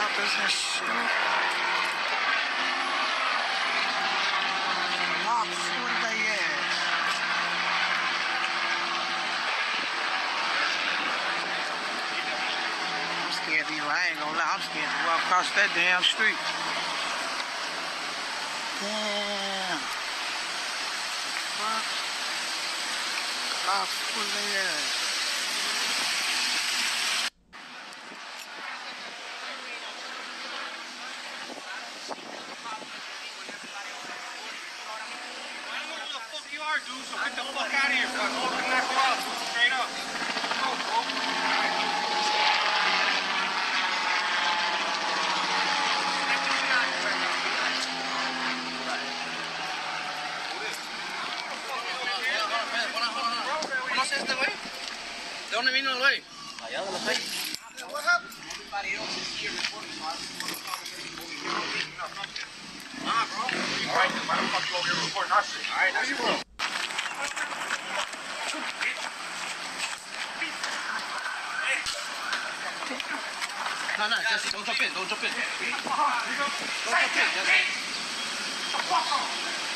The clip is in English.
choppers and shit. Locks, what they at? I'm scared to I ain't gonna lie, I'm scared to walk across that damn street. Damn. Fuck. Locks, what they at? Dude, so get the fuck out of here, son. Go and knock you out, straight up. Go, bro. ¿Conoces este güey? ¿De dónde vino el güey? Allá de la calle. What happened? Everybody else is here recording, so I just want to talk to people. Nah, bro. Alright, then why the fuck you over here recording our shit? Alright, that's bro. No, just don't jump in, don't jump in. Don't jump in, just...